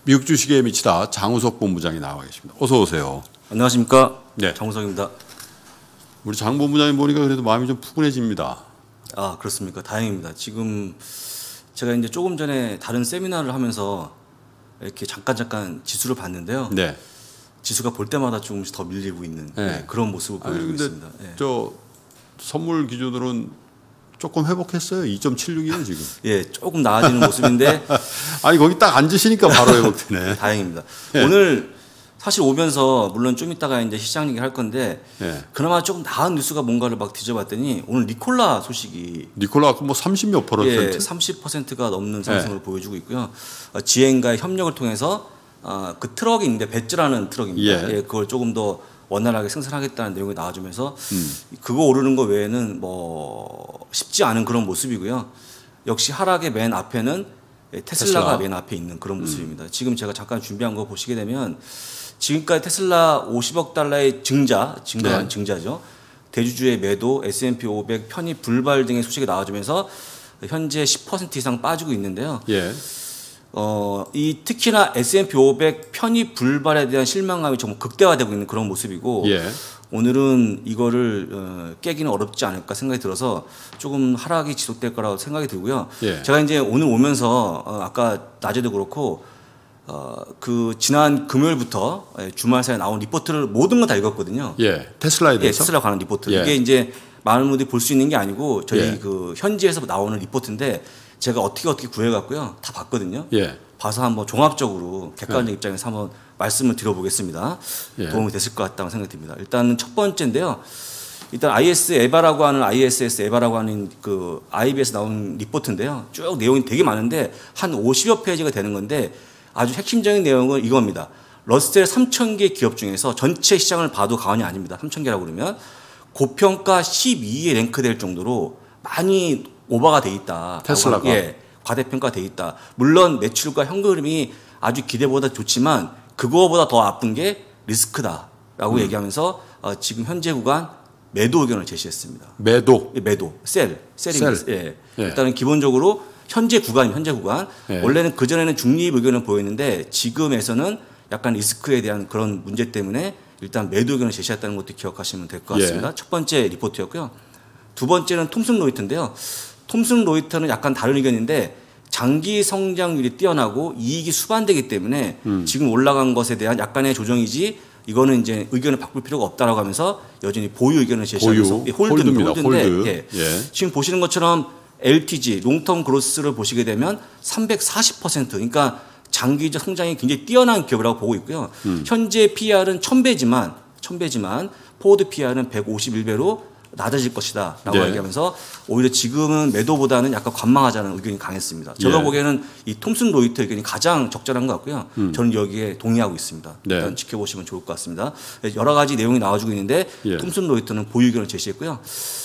미국 주식에 미치다 장우석 본부장이 나와 계십니다. 어서 오세요. 안녕하십니까. 네. 장우석입니다. 우리 장 본부장님 보니까 그래도 마음이 좀 푸근해집니다. 아, 그렇습니까. 다행입니다. 지금 제가 이제 조금 전에 다른 세미나를 하면서 이렇게 잠깐 지수를 봤는데요. 네. 지수가 볼 때마다 조금씩 더 밀리고 있는 네. 그런 모습을 보이고 있습니다. 네. 저 선물 기준으로는 조금 회복했어요. 2.76이요 지금. 예, 조금 나아지는 모습인데. 아니 거기 딱 앉으시니까 바로 회복되네. 다행입니다. 네. 오늘 사실 오면서 물론 좀 이따가 이제 시장 얘기할 건데 네. 그나마 조금 나은 뉴스가 뭔가를 막 뒤져봤더니 오늘 니콜라 소식이 니콜라 뭐 30몇 %. 예, 30%가 넘는 상승을 보여주고 있고요. GM과의 협력을 통해서 그 트럭이 있는데 배츠라는 트럭입니다. 예, 그걸 조금 더 원활하게 생산하겠다는 내용이 나와주면서 그거 오르는 거 외에는 뭐 쉽지 않은 그런 모습이고요. 역시 하락의 맨 앞에는 테슬라가 맨 앞에 있는 그런 모습입니다. 지금 제가 잠깐 준비한 거 보시게 되면 지금까지 테슬라 50억 달러의 증자죠. 대주주의 매도, S&P 500 편입 불발 등의 소식이 나와주면서 현재 10% 이상 빠지고 있는데요. 예. 이 특히나 S&P 500 편입 불발에 대한 실망감이 정말 극대화되고 있는 그런 모습이고 예. 오늘은 이거를 깨기는 어렵지 않을까 생각이 들어서 조금 하락이 지속될 거라고 생각이 들고요. 예. 제가 이제 오늘 오면서 아까 낮에도 그렇고 그 지난 금요일부터 주말 사이에 나온 리포트를 모든 건 다 읽었거든요. 예. 테슬라에 대해서. 테슬라 관한 리포트. 예. 이게 이제 많은 분들이 볼 수 있는 게 아니고 저희 예. 그 현지에서 나오는 리포트인데 제가 어떻게 구해갖고요. 다 봤거든요. 예. 봐서 한번 종합적으로 객관적 입장에서 한번 말씀을 드려보겠습니다. 예. 도움이 됐을 것 같다고 생각이 듭니다. 일단 첫 번째인데요. 일단 ISS 에바라고 하는 그 IB에서 나온 리포트인데요. 쭉 내용이 되게 많은데 한 50여 페이지가 되는 건데 아주 핵심적인 내용은 이겁니다. 러셀 3,000개 기업 중에서 전체 시장을 봐도 과언이 아닙니다. 3,000개라고 그러면 고평가 12위에 랭크될 정도로 많이 오버가 돼 있다. 테슬라가. 예, 과대평가돼 있다. 물론 매출과 현금 흐름이 아주 기대보다 좋지만 그거보다 더 아픈 게 리스크다라고 얘기하면서 지금 현재 구간 매도 의견을 제시했습니다. 매도. 예, 매도. 셀입니다. 셀. 예. 예. 일단은 기본적으로 현재 구간. 예. 원래는 그전에는 중립 의견을 보였는데 지금에서는 약간 리스크에 대한 그런 문제 때문에 일단 매도 의견을 제시했다는 것도 기억하시면 될 것 같습니다. 예. 첫 번째 리포트였고요. 두 번째는 톰슨 로이터인데요. 톰슨 로이터는 약간 다른 의견인데 장기 성장률이 뛰어나고 이익이 수반되기 때문에 지금 올라간 것에 대한 약간의 조정이지 이거는 이제 의견을 바꿀 필요가 없다라고 하면서 여전히 보유 의견을 제시하면서 홀드입니다. 홀드인데 홀드. 예. 예. 지금 보시는 것처럼 LTG 롱텀 그로스를 보시게 되면 340% 그러니까 장기적 성장이 굉장히 뛰어난 기업이라고 보고 있고요. 현재 PR은 1000배지만 포워드 PR은 151배로 낮아질 것이다 라고 네. 얘기하면서 오히려 지금은 매도보다는 약간 관망하자는 의견이 강했습니다. 제가 예. 보기에는 보기에는 이 톰슨 로이터 의견이 가장 적절한 것 같고요. 저는 여기에 동의하고 있습니다. 네. 일단 지켜보시면 좋을 것 같습니다. 여러 가지 내용이 나와주고 있는데 예. 톰슨 로이터는 보유 의견을 제시했고요.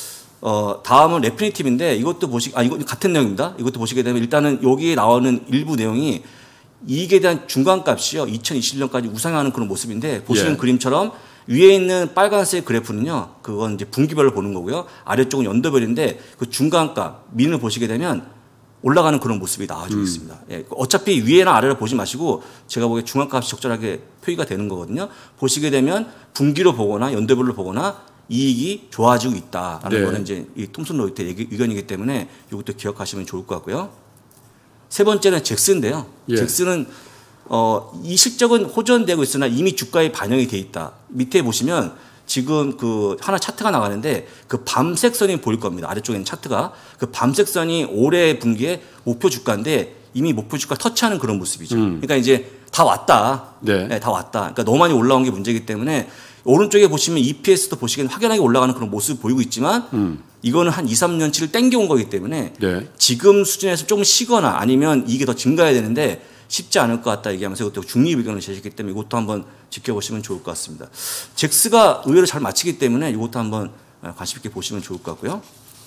다음은 레피니티브인데 이것도 이거 같은 내용입니다. 이것도 보시게 되면 일단은 여기에 나오는 일부 내용이 이익에 대한 중간값이요. 2021년까지 우상향하는 그런 모습인데 보시는 예. 그림처럼 위에 있는 빨간색 그래프는요. 그건 이제 분기별로 보는 거고요. 아래쪽은 연도별인데 그 중간값 민을 보시게 되면 올라가는 그런 모습이 나와주고 있습니다. 예, 어차피 위에나 아래를 보지 마시고 제가 보기에 중간값이 적절하게 표기가 되는 거거든요. 보시게 되면 분기로 보거나 연도별로 보거나 이익이 좋아지고 있다라는 네. 거는 이제 이 톰슨 로이터 의견이기 때문에 이것도 기억하시면 좋을 것 같고요. 세 번째는 잭스인데요. 예. 잭스는 이 실적은 호전되고 있으나 이미 주가에 반영이 돼 있다. 밑에 보시면 지금 그 하나 차트가 나가는데 그 밤색 선이 보일 겁니다. 아래쪽에 있는 차트가 그 밤색 선이 올해 분기에 목표 주가인데 이미 목표 주가 터치하는 그런 모습이죠. 그러니까 이제 다 왔다. 네. 네, 다 왔다. 그러니까 너무 많이 올라온 게 문제이기 때문에 오른쪽에 보시면 EPS도 보시기에는 확연하게 올라가는 그런 모습을 보이고 있지만 이거는 한 2, 3년치를 땡겨온 거기 때문에 네. 지금 수준에서 조금 쉬거나 아니면 이게 더 증가해야 되는데 쉽지 않을 것 같다 얘기하면서 이것도 중립 의견을 제시했기 때문에 이것도 한번 지켜보시면 좋을 것 같습니다. 잭스가 의외로 잘 맞히기 때문에 이것도 한번 관심 있게 보시면 좋을 것 같고요.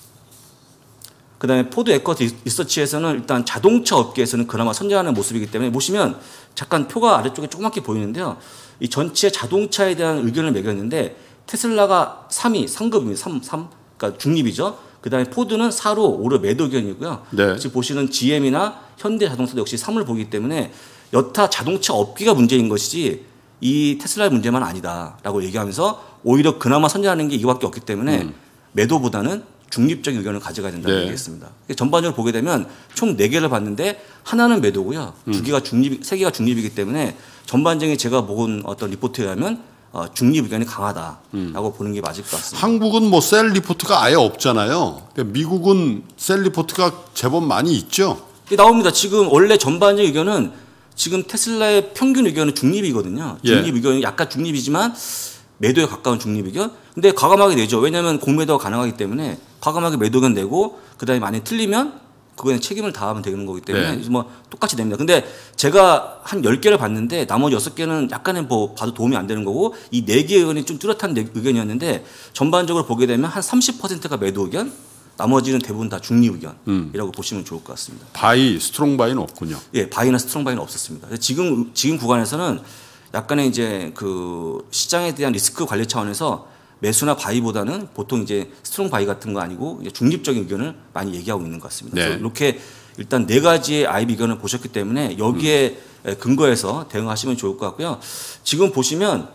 그다음에 포드 에커 리서치에서는 일단 자동차 업계에서는 그나마 선전하는 모습이기 때문에 보시면 잠깐 표가 아래쪽에 조그맣게 보이는데요. 이 전체 자동차에 대한 의견을 매겼는데 테슬라가 3위 상급입니다. 3 그러니까 중립이죠. 그다음에 포드는 4로 오히려 매도 의견이고요. 네. 지금 보시는 GM이나 현대자동차도 역시 3을 보기 때문에 여타 자동차 업계가 문제인 것이지 이 테슬라의 문제만 아니다라고 얘기하면서 오히려 그나마 선전하는 게 이거밖에 없기 때문에 매도보다는 중립적인 의견을 가져가야 된다고 얘기했습니다. 전반적으로 보게 되면 총 4개를 봤는데 하나는 매도고요. 3개가 중립이기 때문에 전반적인 제가 본 어떤 리포트에 의하면 중립 의견이 강하다라고 보는 게 맞을 것 같습니다. 한국은 뭐 셀 리포트가 아예 없잖아요. 그러니까 미국은 셀 리포트가 제법 많이 있죠. 나옵니다. 지금 원래 전반적인 의견은 지금 테슬라의 평균 의견은 중립이거든요. 중립 의견이 약간 중립이지만 매도에 가까운 중립 의견. 근데 과감하게 내죠. 왜냐하면 공매도가 가능하기 때문에 과감하게 매도 의견 내고 그다음에 만약 틀리면 그거에 책임을 다하면 되는 거기 때문에 뭐 똑같이 냅니다. 근데 제가 한 10개를 봤는데 나머지 6개는 약간은 뭐 봐도 도움이 안 되는 거고 이 4개의 의견이 좀 뚜렷한 의견이었는데 전반적으로 보게 되면 한 30%가 매도 의견, 나머지는 대부분 다 중립 의견이라고 보시면 좋을 것 같습니다. 바이, 스트롱 바이는 없군요. 예, 바이나 스트롱 바이는 없었습니다. 지금 구간에서는 약간의 이제 그 시장에 대한 리스크 관리 차원에서 매수나 바이보다는 보통 이제 스트롱 바이 같은 거 아니고 이제 중립적인 의견을 많이 얘기하고 있는 것 같습니다. 그래서 이렇게 일단 4가지의 IB 의견을 보셨기 때문에 여기에 근거해서 대응하시면 좋을 것 같고요. 지금 보시면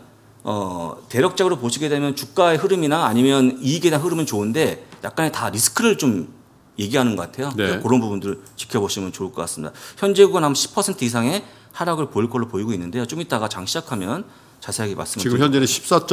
대략적으로 보시게 되면 주가의 흐름이나 아니면 이익에 대한 흐름은 좋은데 약간의 다 리스크를 좀 얘기하는 것 같아요. 그런 부분들을 지켜보시면 좋을 것 같습니다. 현재 구간 한 10% 이상의 하락을 보일 걸로 보이고 있는데요. 좀 이따가 장 시작하면 자세하게 말씀드리겠습니다. 지금 현재는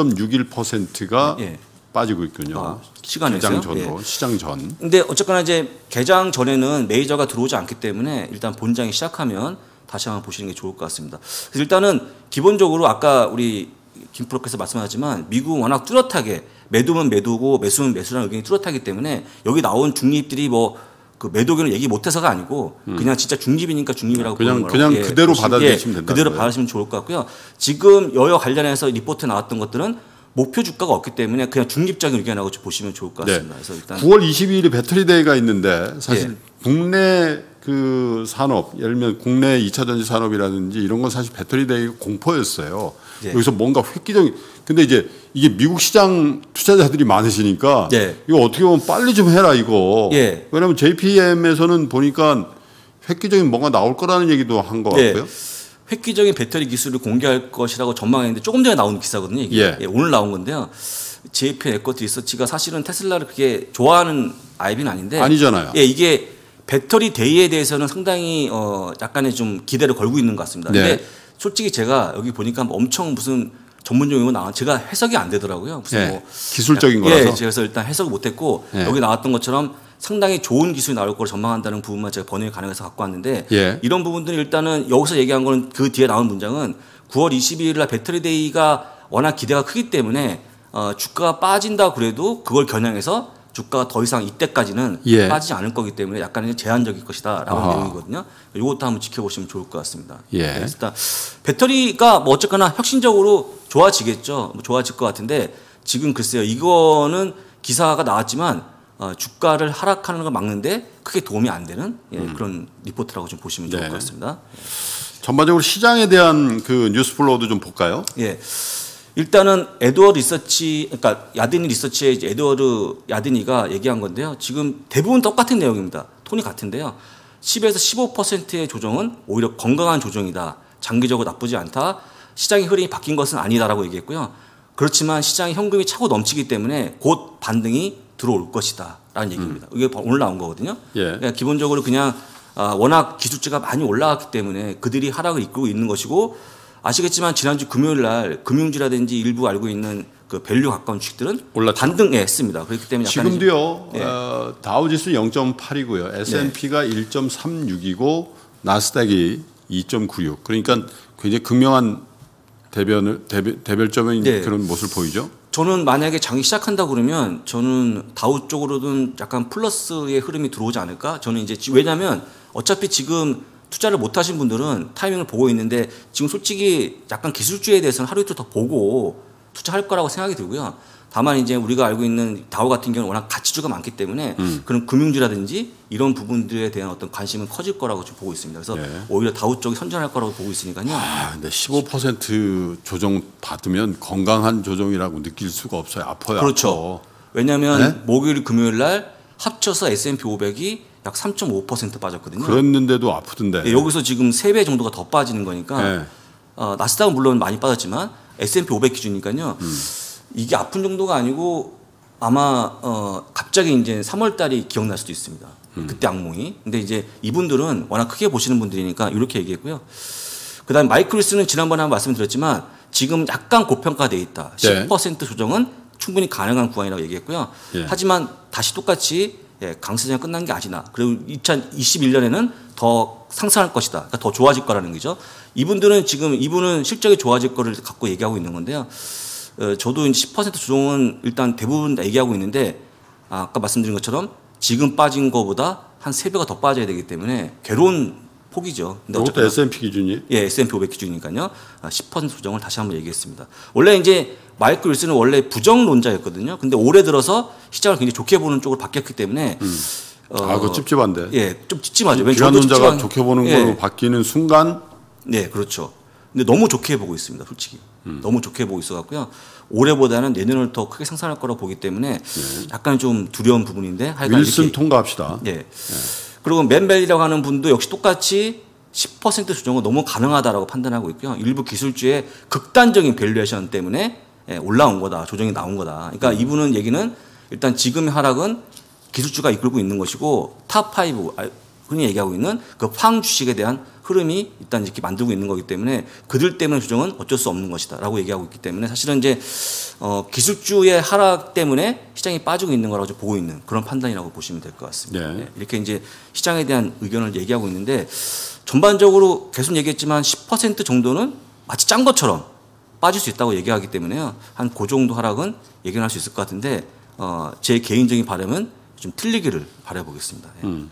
14.61%가 빠지고 있군요. 시간에서요? 개장 전으로, 시장 전. 근데 어쨌거나 이제 개장 전에는 메이저가 들어오지 않기 때문에 일단 본장이 시작하면 다시 한번 보시는 게 좋을 것 같습니다. 그래서 일단은 기본적으로 아까 우리 김 프로께서 말씀하셨지만 미국은 워낙 뚜렷하게 매도면 매도고 매수면 매수라는 의견이 뚜렷하기 때문에 여기 나온 중립들이 뭐 그 매도 의견을 얘기 못해서가 아니고 그냥 진짜 중립이니까 중립이라고 보는 거라고. 그냥 그대로 받아들이시면 된다. 그대로 받아들이시면 좋을 것 같고요. 지금 여여 관련해서 리포트 나왔던 것들은 목표 주가가 없기 때문에 그냥 중립적인 의견하고 보시면 좋을 것 같습니다. 그래서 일단 9월 22일이 배터리 데이가 있는데 사실 국내 그 산업, 예를 들면 국내 2차 전지 산업이라든지 이런 건 사실 배터리 데이 공포였어요. 여기서 뭔가 획기적인. 근데 이제 이게 미국 시장 투자자들이 많으시니까 이거 어떻게 보면 빨리 좀 해라 이거. 왜냐하면 JPM에서는 보니까 획기적인 뭔가 나올 거라는 얘기도 한 것 같고요. 획기적인 배터리 기술을 공개할 것이라고 전망했는데 조금 전에 나온 기사거든요. 이게 오늘 나온 건데요. JPM 에쿼티 리서치가 사실은 테슬라를 그렇게 좋아하는 IB는 아닌데 아니잖아요. 이게 배터리 데이에 대해서는 상당히 약간의 좀 기대를 걸고 있는 것 같습니다. 근데 솔직히 제가 여기 보니까 엄청 무슨 전문용 용어 나와 제가 해석이 안 되더라고요. 무슨 뭐 기술적인 거라서. 그래서 일단 해석을 못했고 여기 나왔던 것처럼 상당히 좋은 기술이 나올 걸 전망한다는 부분만 제가 번역이 가능해서 갖고 왔는데 이런 부분들은 일단은 여기서 얘기한 거는 그 뒤에 나온 문장은 9월 22일 날 배터리 데이가 워낙 기대가 크기 때문에 주가가 빠진다 그래도 그걸 겨냥해서 주가가 더 이상 이때까지는 빠지지 않을 거기 때문에 약간의 제한적일 것이다라는 내용이거든요. 이것도 한번 지켜보시면 좋을 것 같습니다. 일단 배터리가 뭐 어쨌거나 혁신적으로 좋아지겠죠. 뭐 좋아질 것 같은데 지금 글쎄요. 이거는 기사가 나왔지만 주가를 하락하는 걸 막는데 크게 도움이 안 되는 그런 리포트라고 좀 보시면 좋을 것 같습니다. 전반적으로 시장에 대한 그 뉴스 플로우도 좀 볼까요? 일단은 에드워드 리서치, 그러니까 야드니 리서치의 에드워드 야드니가 얘기한 건데요. 지금 대부분 똑같은 내용입니다. 톤이 같은데요. 10에서 15%의 조정은 오히려 건강한 조정이다. 장기적으로 나쁘지 않다. 시장의 흐름이 바뀐 것은 아니다라고 얘기했고요. 그렇지만 시장에 현금이 차고 넘치기 때문에 곧 반등이 들어올 것이다라는 얘기입니다. 이게 오늘 나온 거거든요. 그러니까 기본적으로 그냥 워낙 기술주가 많이 올라갔기 때문에 그들이 하락을 이끌고 있는 것이고 아시겠지만 지난주 금요일 날 금융주라든지 일부 알고 있는 그 밸류 가까운 주식들은 반등했습니다. 그렇기 때문에 약간 지금도요. 다우지수 0.8이고요. S&P가 1.36이고 나스닥이 2.96. 그러니까 굉장히 극명한 대별점인 그런 모습을 보이죠. 저는 만약에 장이 시작한다 그러면 저는 다우 쪽으로는 약간 플러스의 흐름이 들어오지 않을까? 저는 이제 왜냐하면 어차피 지금 투자를 못 하신 분들은 타이밍을 보고 있는데 지금 솔직히 약간 기술주에 대해서는 하루 이틀 더 보고 투자할 거라고 생각이 들고요. 다만 이제 우리가 알고 있는 다우 같은 경우는 워낙 가치주가 많기 때문에 그런 금융주라든지 이런 부분들에 대한 어떤 관심은 커질 거라고 좀 보고 있습니다. 그래서 오히려 다우 쪽이 선전할 거라고 보고 있으니까요. 근데 15% 조정 받으면 건강한 조정이라고 느낄 수가 없어요. 아파요. 그렇죠. 왜냐하면 목요일, 금요일 날 합쳐서 S&P 500이 약 3.5% 빠졌거든요. 그랬는데도 아프던데. 네, 여기서 지금 3배 정도가 더 빠지는 거니까 네. 나스닥은 물론 많이 빠졌지만 S&P 500 기준이니까요. 이게 아픈 정도가 아니고 아마 갑자기 이제 3월 달이 기억날 수도 있습니다. 그때 악몽이. 근데 이제 이분들은 워낙 크게 보시는 분들이니까 이렇게 얘기했고요. 그다음에 마이클 윌슨은 지난번에 한번 말씀드렸지만 지금 약간 고평가돼 있다. 네. 10% 조정은 충분히 가능한 구간이라고 얘기했고요. 네. 하지만 다시 똑같이 강세장이 끝난 게 아니나. 그리고 2021년에는 더 상승할 것이다. 그러니까 더 좋아질 거라는 거죠. 이분은 실적이 좋아질 거를 갖고 얘기하고 있는 건데요. 저도 이제 10% 조정은 일단 대부분 다 얘기하고 있는데 아까 말씀드린 것처럼 지금 빠진 거보다 한 3배가 더 빠져야 되기 때문에 괴로운 폭이죠. 근데 그것도 S&P 기준이? 예, S&P 500 기준이니까요. 10% 조정을 다시 한번 얘기했습니다. 원래 이제 마이클 윌슨은 원래 부정론자였거든요. 근데 올해 들어서 시장을 굉장히 좋게 보는 쪽으로 바뀌었기 때문에 그거 찝찝한데. 예, 좀 찝찝하죠. 비관론자가 좋게 보는 걸로 바뀌는 순간. 네, 그렇죠. 근데 너무 좋게 보고 있습니다, 솔직히. 너무 좋게 보고 있어갖고요. 올해보다는 내년을 더 크게 상승할 거라고 보기 때문에 약간 좀 두려운 부분인데. 윌슨 통과합시다. 예. 그리고 맨벨이라고 하는 분도 역시 똑같이 10% 조정은 너무 가능하다라고 판단하고 있고요. 일부 기술주의 극단적인 밸류에이션 때문에 올라온 거다, 조정이 나온 거다. 그러니까 이분은 얘기는 일단 지금의 하락은 기술주가 이끌고 있는 것이고 탑5 흔히 얘기하고 있는 그 팡 주식에 대한 흐름이 일단 이렇게 만들고 있는 거기 때문에 그들 때문에 조정은 어쩔 수 없는 것이다라고 얘기하고 있기 때문에 사실은 이제 기술주의 하락 때문에 시장이 빠지고 있는 거라고 보고 있는 그런 판단이라고 보시면 될 것 같습니다. 네. 이렇게 이제 시장에 대한 의견을 얘기하고 있는데 전반적으로 계속 얘기했지만 10% 정도는 마치 짠 것처럼 빠질 수 있다고 얘기하기 때문에요. 한 그 정도 하락은 예견할 수 있을 것 같은데 제 개인적인 바람은 좀 틀리기를 바라보겠습니다.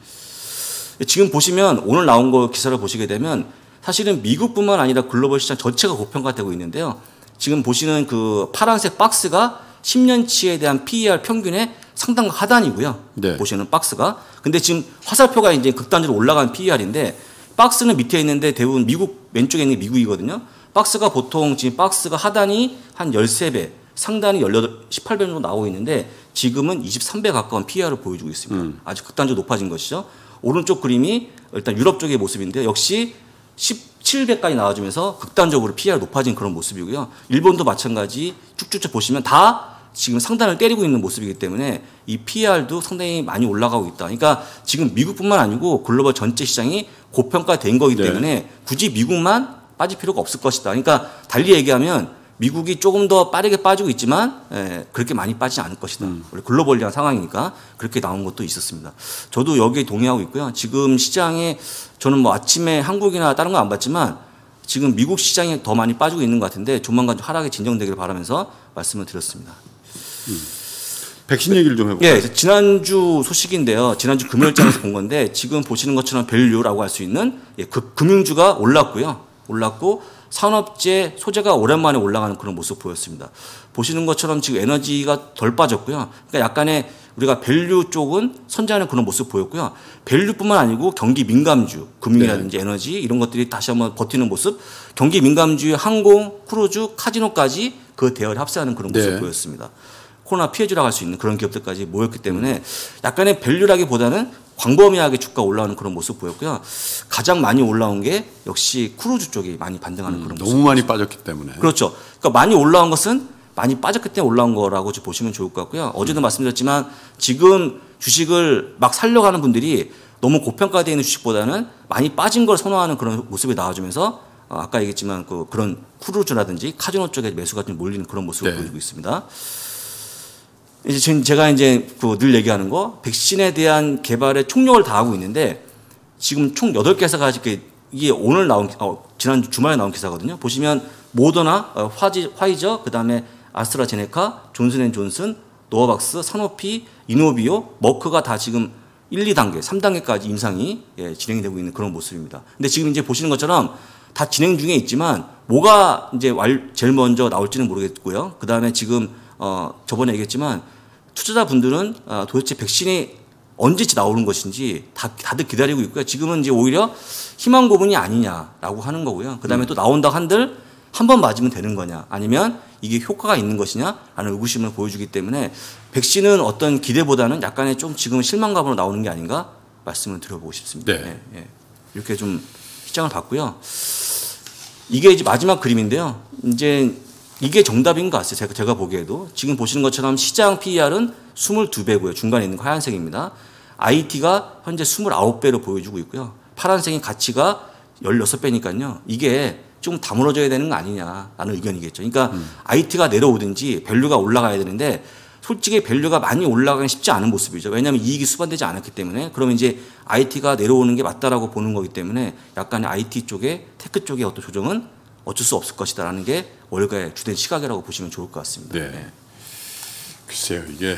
지금 보시면 오늘 나온 거 기사를 보시게 되면 사실은 미국뿐만 아니라 글로벌 시장 전체가 고평가되고 있는데요. 지금 보시는 그 파란색 박스가 10년치에 대한 PER 평균의 상당 하단이고요. 네. 보시는 박스가. 근데 지금 화살표가 이제 극단적으로 올라간 PER인데 박스는 밑에 있는데 대부분 미국 왼쪽에 있는 게 미국이거든요. 박스가 보통 지금 박스가 하단이 한 13배, 상단이 18배 정도 나오고 있는데 지금은 23배 가까운 PER을 보여주고 있습니다. 아주 극단적으로 높아진 것이죠. 오른쪽 그림이 일단 유럽 쪽의 모습인데 역시 17배까지 나와주면서 극단적으로 PER이 높아진 그런 모습이고요. 일본도 마찬가지 쭉쭉쭉 보시면 다 지금 상단을 때리고 있는 모습이기 때문에 이 PER도 상당히 많이 올라가고 있다. 그러니까 지금 미국뿐만 아니고 글로벌 전체 시장이 고평가된 거기 때문에 굳이 미국만 빠질 필요가 없을 것이다. 그러니까 달리 얘기하면 미국이 조금 더 빠르게 빠지고 있지만 그렇게 많이 빠지지 않을 것이다. 원래 글로벌리한 상황이니까 그렇게 나온 것도 있었습니다. 저도 여기에 동의하고 있고요. 지금 시장에 저는 뭐 아침에 한국이나 다른 거 안 봤지만 지금 미국 시장이 더 많이 빠지고 있는 것 같은데 조만간 하락이 진정되기를 바라면서 말씀을 드렸습니다. 백신 얘기를 좀 해볼까요? 예, 지난주 소식인데요. 지난주 금요일장에서 본 건데 지금 보시는 것처럼 밸류라고 할 수 있는 금융주가 올랐고 산업재 소재가 오랜만에 올라가는 그런 모습 보였습니다. 보시는 것처럼 지금 에너지가 덜 빠졌고요. 그러니까 약간의 우리가 밸류 쪽은 선전하는 그런 모습 보였고요. 밸류뿐만 아니고 경기 민감주, 금융이라든지 에너지 이런 것들이 다시 한번 버티는 모습. 경기 민감주의 항공, 크루즈, 카지노까지 그 대열에 합세하는 그런 모습 보였습니다. 코로나 피해주라고 할 수 있는 그런 기업들까지 모였기 때문에 약간의 밸류라기보다는 광범위하게 주가 올라오는 그런 모습 보였고요. 가장 많이 올라온 게 역시 크루즈 쪽이 많이 반등하는 그런 모습. 너무 많이 빠졌기 때문에. 그렇죠. 그러니까 많이 올라온 것은 많이 빠졌기 때문에 올라온 거라고 보시면 좋을 것 같고요. 어제도 말씀드렸지만 지금 주식을 막 살려고 하는 분들이 너무 고평가되어 있는 주식보다는 많이 빠진 걸 선호하는 그런 모습이 나와주면서 아까 얘기했지만 그런 크루즈라든지 카지노 쪽에 매수가 좀 몰리는 그런 모습을 보여주고 있습니다. 이제 제가 이제 늘 얘기하는 거 백신에 대한 개발에 총력을 다하고 있는데 지금 총 8개사가 이게 오늘 나온 지난 주말에 나온 기사거든요. 보시면 모더나, 화이저, 그다음에 아스트라제네카, 존슨앤존슨, 노바박스, 사노피, 이노비오, 머크가 다 지금 1, 2단계, 3단계까지 임상이 진행이 되고 있는 그런 모습입니다. 근데 지금 이제 보시는 것처럼 다 진행 중에 있지만 뭐가 이제 제일 먼저 나올지는 모르겠고요. 그다음에 지금 저번에 얘기했지만 투자자분들은 도대체 백신이 언제쯤 나오는 것인지 다들 기다리고 있고요. 지금은 이제 오히려 희망 고문이 아니냐라고 하는 거고요. 그다음에 또 나온다 한들 한 번 맞으면 되는 거냐 아니면 이게 효과가 있는 것이냐라는 의구심을 보여주기 때문에 백신은 어떤 기대보다는 약간의 좀 지금 실망감으로 나오는 게 아닌가 말씀을 드려보고 싶습니다. 네. 예. 이렇게 좀 시장을 봤고요. 이게 이제 마지막 그림인데요. 이제 이게 정답인 것 같아요. 제가 보기에도 지금 보시는 것처럼 시장 PER은 22배고요. 중간에 있는 거 하얀색입니다. IT가 현재 29배로 보여주고 있고요. 파란색인 가치가 16배니까요. 이게 좀 다물어져야 되는 거 아니냐라는 의견이겠죠. 그러니까 IT가 내려오든지 밸류가 올라가야 되는데 솔직히 밸류가 많이 올라가긴 쉽지 않은 모습이죠. 왜냐하면 이익이 수반되지 않았기 때문에 그러면 이제 IT가 내려오는 게 맞다라고 보는 거기 때문에 약간의 IT 쪽에 테크 쪽의 어떤 조정은 어쩔 수 없을 것이다라는 게 월가의 주된 시각이라고 보시면 좋을 것 같습니다. 네. 네. 글쎄요, 이게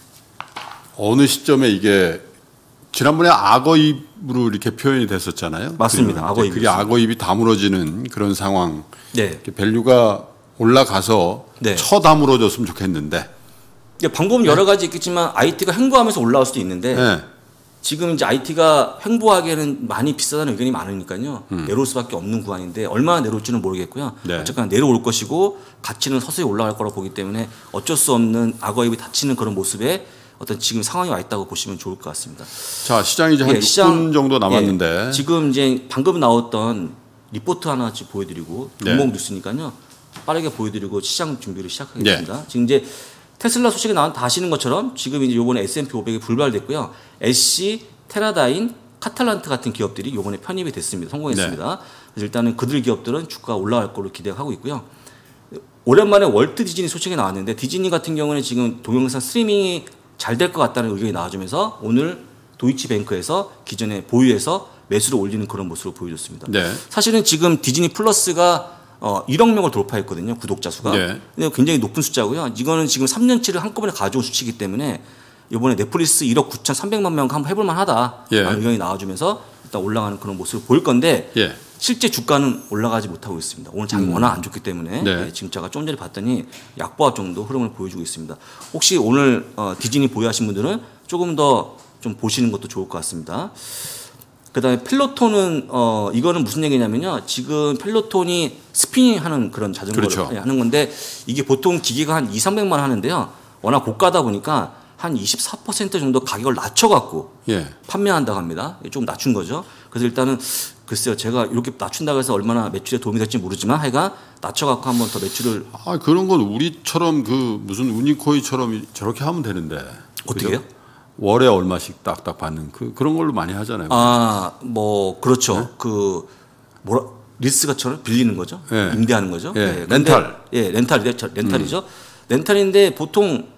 어느 시점에 이게 지난번에 악어입으로 이렇게 표현이 됐었잖아요. 맞습니다. 악어입. 그게 악어입이 다물어지는 그런 상황. 네. 밸류가 올라가서 네. 다물어졌으면 좋겠는데. 방법은 여러 가지 있겠지만 IT가 횡보하면서 올라올 수도 있는데 네. 지금 이제 IT가 횡보하기에는 많이 비싸다는 의견이 많으니까요. 내려올 수밖에 없는 구간인데 얼마나 내려올지는 모르겠고요. 네. 어쨌거나 내려올 것이고 가치는 서서히 올라갈 거라고 보기 때문에 어쩔 수 없는 악어입이 닫히는 그런 모습에 어떤 지금 상황이 와 있다고 보시면 좋을 것 같습니다. 자, 시장이 이제 한 6분 정도 남았는데 지금 이제 방금 나왔던 리포트 하나 보여드리고 동목 네. 뉴스니까요. 빠르게 보여드리고 시장 준비를 시작하겠습니다. 네. 지금 이제 테슬라 소식이 다 아시는 것처럼 지금 이제 요번에 S&P 500이 불발됐고요. SC, 테라다인, 카탈란트 같은 기업들이 요번에 편입이 됐습니다. 성공했습니다. 네. 그래서 일단은 그들 기업들은 주가가 올라갈 걸로 기대하고 있고요. 오랜만에 월트 디즈니 소식이 나왔는데 디즈니 같은 경우는 지금 동영상 스트리밍이 잘 될 것 같다는 의견이 나와주면서 오늘 도이치뱅크에서 기존에 보유해서 매수를 올리는 그런 모습을 보여줬습니다. 네. 사실은 지금 디즈니 플러스가 1억 명을 돌파했거든요. 구독자 수가. 네. 근데 굉장히 높은 숫자고요. 이거는 지금 3년치를 한꺼번에 가져온 수치이기 때문에 이번에 넷플릭스 1억 9,300만 명 한번 해볼 만하다. 예. 라는 의견이 나와주면서 일단 올라가는 그런 모습을 보일 건데 예. 실제 주가는 올라가지 못하고 있습니다. 오늘 장이 워낙 안 좋기 때문에 네. 지금 제가 좀 전에 봤더니 약보합 정도 흐름을 보여주고 있습니다. 혹시 오늘 디즈니 보유하신 분들은 조금 더 좀 보시는 것도 좋을 것 같습니다. 그다음에 펠로톤은 이거는 무슨 얘기냐면요. 지금 펠로톤이 스피닝하는 그런 자전거를 그렇죠. 하는 건데 이게 보통 기계가 한 2,300만 원 하는데요. 워낙 고가다 보니까 한 24% 정도 가격을 낮춰갖고 예. 판매한다고 합니다. 좀 낮춘 거죠. 그래서 일단은 글쎄요. 제가 이렇게 낮춘다고 해서 얼마나 매출에 도움이 될지 모르지만 하여간 낮춰갖고 한번 더 매출을. 그런 건 우리처럼 그 무슨 우니코이처럼 저렇게 하면 되는데. 어떻게요? 월에 얼마씩 딱딱 받는 그런 걸로 많이 하잖아요. 뭐 그렇죠. 네? 리스가처럼 빌리는 거죠. 네. 임대하는 거죠. 네. 네. 렌탈. 렌탈이죠. 렌탈인데 보통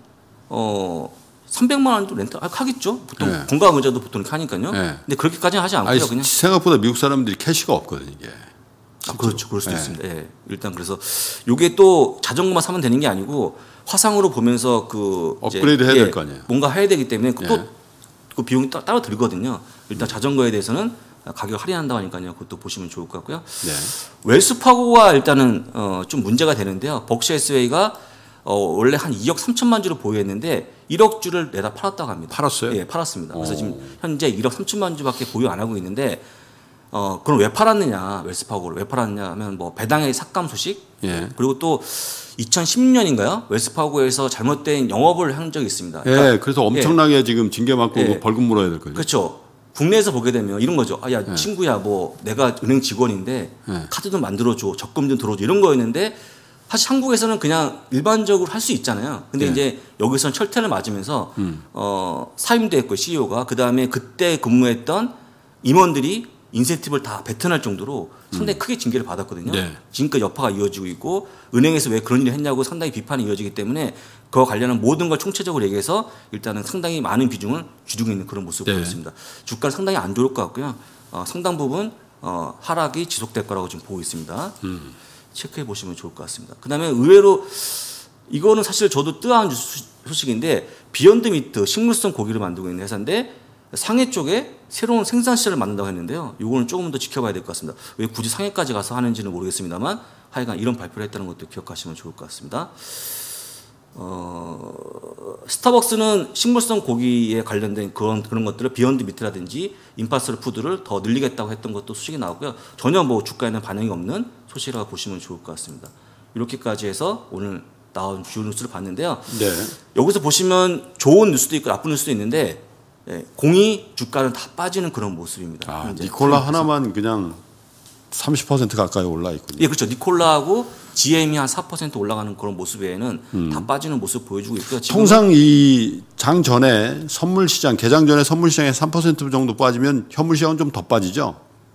300만 원도 렌탈 하겠죠. 보통 네. 건강 의자도 보통 이렇게 하니까요. 네. 근데 그렇게까지는 하지 않고요. 그냥. 생각보다 미국 사람들이 캐시가 없거든요. 이게. 그렇죠. 그럴 수도 네. 있습니다. 예. 일단 그래서 이게 또 자전거만 사면 되는 게 아니고 화상으로 보면서 업그레이드 해야 될 거 아니에요. 뭔가 해야 되기 때문에 예. 또 그 비용이 따로 들거든요. 일단 자전거에 대해서는 가격 할인한다고 하니까요. 그것도 보시면 좋을 것 같고요. 네. 웰스파고가 일단은 좀 문제가 되는데요. 벅셔 에스웨이가 원래 한 2억 3천만 주를 보유했는데 1억 주를 내다 팔았다고 합니다. 팔았어요? 예, 팔았습니다. 그래서 지금 현재 1억 3천만 주밖에 보유 안 하고 있는데 그럼 왜 팔았느냐? 웰스파고를 왜 팔았느냐 하면 뭐 배당의 삭감 소식 예. 그리고 또 2010년인가요? 웰스파고에서 잘못된 영업을 한 적이 있습니다. 그러니까 그래서 엄청나게 지금 징계 맞고 벌금 물어야 될 거죠. 그렇죠. 국내에서 보게 되면 이런 거죠. 야 친구야, 뭐 내가 은행 직원인데 카드 좀 만들어줘, 적금 좀 들어줘 이런 거였는데 사실 한국에서는 그냥 일반적으로 할 수 있잖아요. 근데 이제 여기서는 철퇴를 맞으면서 사임도 했고 CEO가 그 다음에 그때 근무했던 임원들이 인센티브를 다 배턴할 정도로 상당히 크게 징계를 받았거든요. 네. 지금까지 여파가 이어지고 있고 은행에서 왜 그런 일을 했냐고 상당히 비판이 이어지기 때문에 그와 관련한 모든 걸 총체적으로 얘기해서 일단은 상당히 많은 비중을 줄이고 있는 그런 모습을 보였습니다. 주가는 상당히 안 좋을 것 같고요. 상당 부분 하락이 지속될 거라고 지금 보고 있습니다. 체크해 보시면 좋을 것 같습니다. 그다음에 의외로 이거는 사실 저도 뜨거운 소식인데 비욘드 미트 식물성 고기를 만들고 있는 회사인데 상해 쪽에 새로운 생산 시설을 만든다고 했는데요. 이거는 조금 더 지켜봐야 될 것 같습니다. 왜 굳이 상해까지 가서 하는지는 모르겠습니다만 하여간 이런 발표를 했다는 것도 기억하시면 좋을 것 같습니다. 스타벅스는 식물성 고기에 관련된 그런 것들을 비욘드 미트라든지 임파서블 푸드를 더 늘리겠다고 했던 것도 소식이 나오고요. 전혀 뭐 주가에는 반영이 없는 소식이라고 보시면 좋을 것 같습니다. 이렇게까지 해서 오늘 나온 주요 뉴스를 봤는데요. 네. 여기서 보시면 좋은 뉴스도 있고 나쁜 뉴스도 있는데 공이 주가는 다 빠지는 그런 모습입니다. 아, 니콜라 하나만 그냥 30% 가까이 올라 있군요. 예, 그렇죠. 니콜라하고 GM이 한 4% 올라가는 그런 모습 외에는 다 빠지는 모습 보여주고 있고요. 통상 이 장 전에 선물 시장 개장 전에 선물 시장에 3% 정도 빠지면 현물 시장은 좀 더 빠지죠.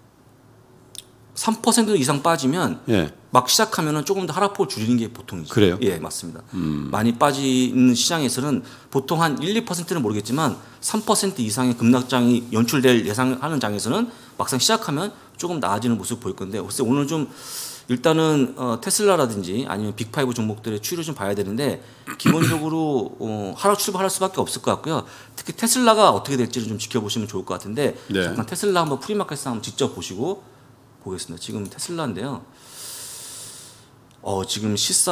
3% 이상 빠지면 예. 막 시작하면은 조금 더 하락폭을 줄이는 게 보통이죠. 그래요? 예, 맞습니다. 많이 빠지는 시장에서는 보통 한 1, 2%는 모르겠지만 3% 이상의 급락장이 연출될 예상하는 장에서는 막상 시작하면 조금 나아지는 모습 보일 건데 글쎄 오늘 좀 일단은 테슬라라든지 아니면 빅5 종목들의 추이를 좀 봐야 되는데 기본적으로 하락 출발할 수밖에 없을 것 같고요. 특히 테슬라가 어떻게 될지를 좀 지켜보시면 좋을 것 같은데 네. 잠깐 테슬라 한번 프리마켓에서 한번 직접 보겠습니다. 지금 테슬라인데요. 지금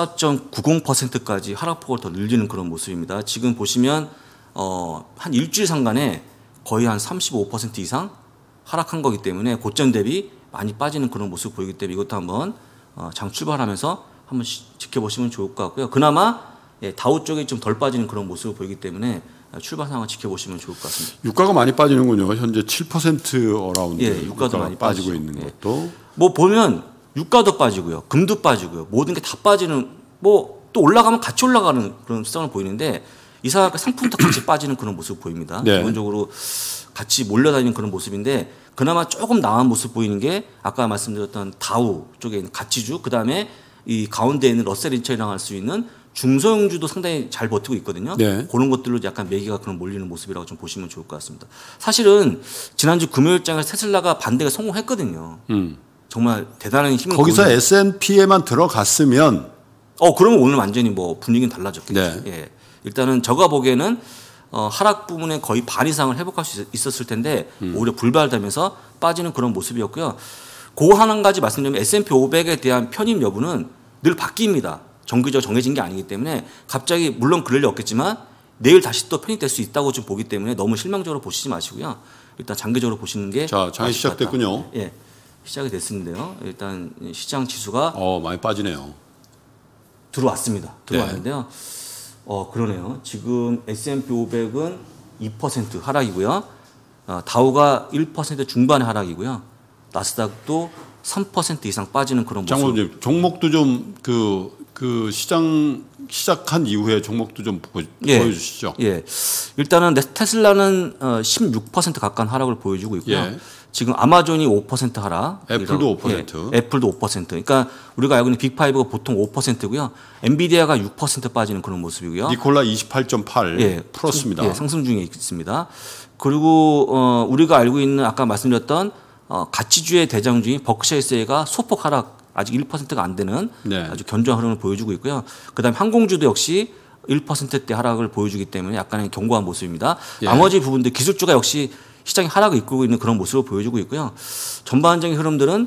14.90%까지 하락폭을 더 늘리는 그런 모습입니다. 지금 보시면 한 일주일 상간에 거의 한 35% 이상 하락한 거기 때문에 고점 대비 많이 빠지는 그런 모습 보이기 때문에 이것도 한번 장 출발하면서 한번 지켜보시면 좋을 것 같고요. 그나마 다우 쪽이 좀 덜 빠지는 그런 모습을 보이기 때문에 출발 상황을 지켜보시면 좋을 것 같습니다. 유가가 많이 빠지는군요. 현재 7% 어라운드. 예, 유가도 많이 빠지고 빠지죠. 있는 것도. 뭐 보면 유가도 빠지고요, 금도 빠지고요, 모든 게 다 빠지는 뭐 또 올라가면 같이 올라가는 그런 수상을 보이는데 이상하게 상품도 같이 빠지는 그런 모습 보입니다. 네. 기본적으로 같이 몰려다니는 그런 모습인데 그나마 조금 나은 모습 보이는 게 아까 말씀드렸던 다우 쪽에 있는 가치주, 그 다음에 이 가운데 있는 러셀 인처리랑 할 수 있는 중소형주도 상당히 잘 버티고 있거든요. 네. 그런 것들로 약간 매기가 그런 몰리는 모습이라고 좀 보시면 좋을 것 같습니다. 사실은 지난주 금요일장에서 테슬라가 반대가 성공했거든요. 정말 대단한 힘을 거기서 S&P에만 들어갔으면 그러면 오늘 완전히 뭐 분위기는 달라졌겠죠. 네. 예. 일단은 제가 보기에는 하락 부분에 거의 반 이상을 회복할 수 있었을 텐데 오히려 불발되면서 빠지는 그런 모습이었고요. 그 한 가지 말씀드리면 S&P 500에 대한 편입 여부는 늘 바뀝니다. 정기적으로 정해진 게 아니기 때문에 갑자기 물론 그럴 리 없겠지만 내일 다시 또 편입될 수 있다고 좀 보기 때문에 너무 실망적으로 보시지 마시고요. 일단 장기적으로 보시는 게 자, 장이 시작됐군요. 예, 시작이 됐는데요. 일단 시장 지수가 많이 빠지네요. 들어왔습니다. 들어왔는데요. 그러네요. 지금 S&P 500은 2% 하락이고요. 다우가 1% 중반의 하락이고요. 나스닥도 3% 이상 빠지는 그런 모습. 장모님, 종목도 좀 그 시작한 이후에 종목도 좀 보여주시죠. 예. 일단은 테슬라는 16% 가까운 하락을 보여주고 있고요. 예. 지금 아마존이 5% 하락. 애플도 5%. 예, 애플도 5%. 그러니까 우리가 알고 있는 빅5가 보통 5%고요. 엔비디아가 6% 빠지는 그런 모습이고요. 니콜라 28.8 풀었습니다. 예, 상승 중에 있습니다. 그리고 우리가 알고 있는 아까 말씀드렸던 가치주의 대장주인 버크셔일스가 소폭 하락, 아직 1%가 안 되는 네. 아주 견조한 흐름을 보여주고 있고요. 그다음에 항공주도 역시 1%대 하락을 보여주기 때문에 약간의 견고한 모습입니다. 예. 나머지 부분들 기술주가 역시 시장이 하락을 이끌고 있는 그런 모습을 보여주고 있고요. 전반적인 흐름들은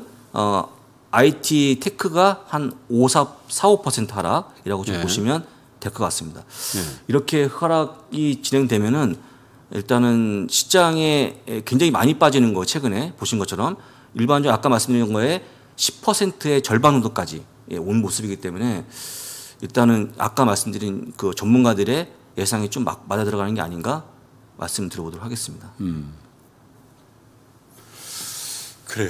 IT 테크가 한 4-5% 하락이라고 좀 예. 보시면 될 것 같습니다. 예. 이렇게 하락이 진행되면은 일단은 시장에 굉장히 많이 빠지는 거 최근에 보신 것처럼 일반적으로 아까 말씀드린 거에 10%의 절반 정도까지 온 모습이기 때문에 일단은 아까 말씀드린 그 전문가들의 예상이 좀 맞아 들어가는 게 아닌가 말씀 드려보도록 하겠습니다. 그래요.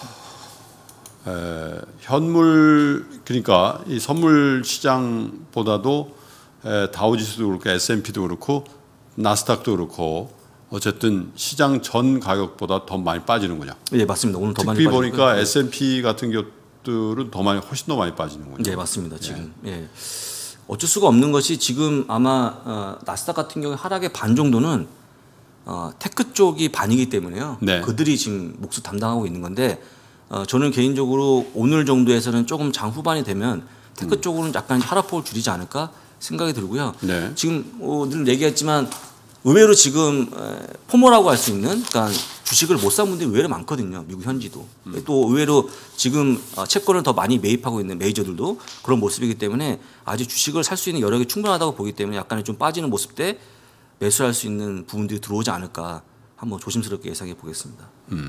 현물 그러니까 이 선물 시장보다도 다우지수도 그렇고 S&P도 그렇고 나스닥도 그렇고 어쨌든 시장 전 가격보다 더 많이 빠지는군요. 예, 맞습니다. 오늘 더 많이 특히 빠지고요. 보니까 S&P 같은 것들은 훨씬 더 많이 빠지는군요. 네, 맞습니다. 지금 어쩔 수가 없는 것이 지금 아마 나스닥 같은 경우에 하락의 반 정도는 테크 쪽이 반이기 때문에요. 네. 그들이 지금 몫을 담당하고 있는 건데 저는 개인적으로 오늘 정도에서는 조금 장 후반이 되면 테크 쪽으로는 약간 하락폭을 줄이지 않을까 생각이 들고요. 네. 지금 늘 얘기했지만 의외로 지금 포모라고 할 수 있는 그러니까 주식을 못 산 분들이 의외로 많거든요. 미국 현지도. 또 의외로 지금 채권을 더 많이 매입하고 있는 메이저들도 그런 모습이기 때문에 아직 주식을 살 수 있는 여력이 충분하다고 보기 때문에 약간의 좀 빠지는 모습 때 매수할 수 있는 부분들이 들어오지 않을까 한번 조심스럽게 예상해 보겠습니다.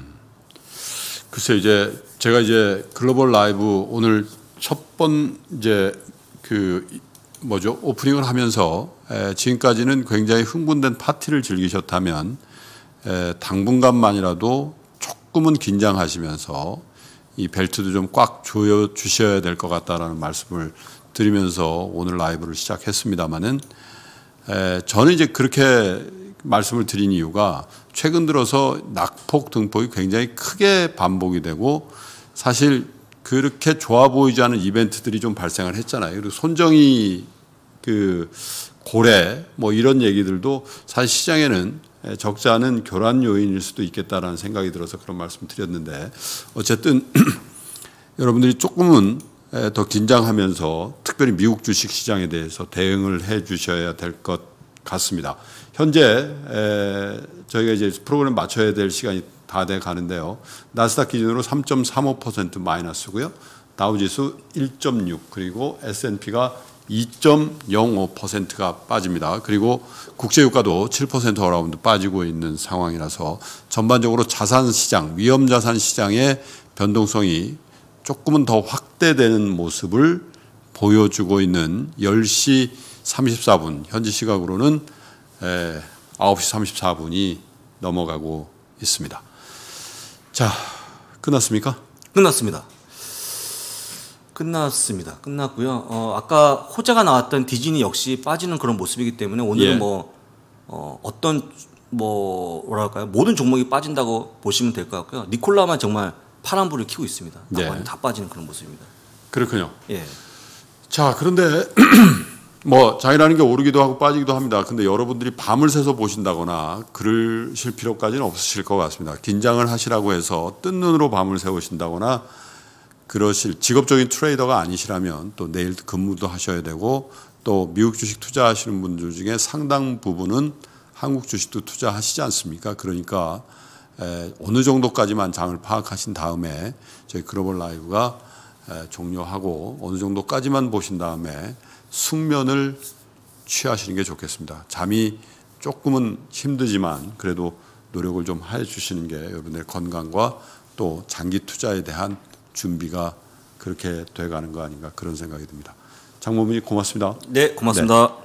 글쎄 이제 제가 이제 글로벌 라이브 오늘 첫 번 이제 그 뭐죠 오프닝을 하면서 지금까지는 굉장히 흥분된 파티를 즐기셨다면 당분간만이라도 조금은 긴장하시면서 이 벨트도 좀 꽉 조여 주셔야 될 것 같다라는 말씀을 드리면서 오늘 라이브를 시작했습니다마는 저는 이제 그렇게 말씀을 드린 이유가 최근 들어서 낙폭 등폭이 굉장히 크게 반복이 되고 사실 그렇게 좋아 보이지 않은 이벤트들이 좀 발생을 했잖아요. 그리고 손정희 그 고래 뭐 이런 얘기들도 사실 시장에는 적지 않은 교란 요인일 수도 있겠다라는 생각이 들어서 그런 말씀 드렸는데 어쨌든 여러분들이 조금은 더 긴장하면서 특별히 미국 주식 시장에 대해서 대응을 해 주셔야 될 것 같습니다. 현재 저희가 이제 프로그램 맞춰야 될 시간이 다 돼 가는데요. 나스닥 기준으로 3.35% 마이너스고요. 다우지수 1.6 그리고 S&P가 2.05%가 빠집니다. 그리고 국제유가도 7% 어라운드 빠지고 있는 상황이라서 전반적으로 자산 시장, 위험 자산 시장의 변동성이 조금은 더 확대되는 모습을 보여주고 있는 10시 34분 현지 시각으로는 9시 34분이 넘어가고 있습니다. 자, 끝났습니까? 끝났습니다. 끝났고요. 아까 호재가 나왔던 디즈니 역시 빠지는 그런 모습이기 때문에 오늘은 어떤 뭐랄까요 모든 종목이 빠진다고 보시면 될 것 같고요. 니콜라만 정말 파란불을 켜고 있습니다. 다 빠지는 그런 모습입니다. 그렇군요. 예. 자, 그런데 뭐 장이라는 게 오르기도 하고 빠지기도 합니다. 근데 여러분들이 밤을 새서 보신다거나 그러실 필요까지는 없으실 것 같습니다. 긴장을 하시라고 해서 뜬 눈으로 밤을 새우신다거나 그러실 직업적인 트레이더가 아니시라면 또 내일 근무도 하셔야 되고 또 미국 주식 투자하시는 분들 중에 상당 부분은 한국 주식도 투자하시지 않습니까? 그러니까 어느 정도까지만 장을 파악하신 다음에 저희 글로벌 라이브가 종료하고 어느 정도까지만 보신 다음에 숙면을 취하시는 게 좋겠습니다. 잠이 조금은 힘들지만 그래도 노력을 좀 해주시는 게 여러분의 건강과 또 장기 투자에 대한 준비가 그렇게 돼가는 거 아닌가 그런 생각이 듭니다. 장모님 고맙습니다. 네, 고맙습니다. 네.